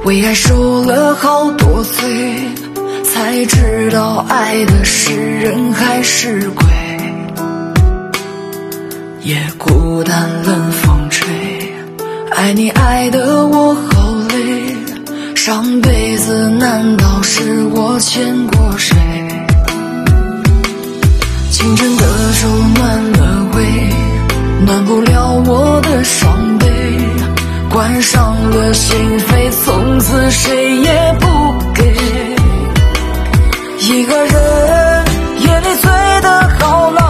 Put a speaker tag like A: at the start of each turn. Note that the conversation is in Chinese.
A: 为爱受了好多罪，才知道爱的是人还是鬼。夜孤单冷风吹，爱你爱得我好累，上辈子难道是我欠过谁？清晨的手暖了胃，暖不了我的伤悲，关上了心扉，从此谁也不给。一个人夜里醉得好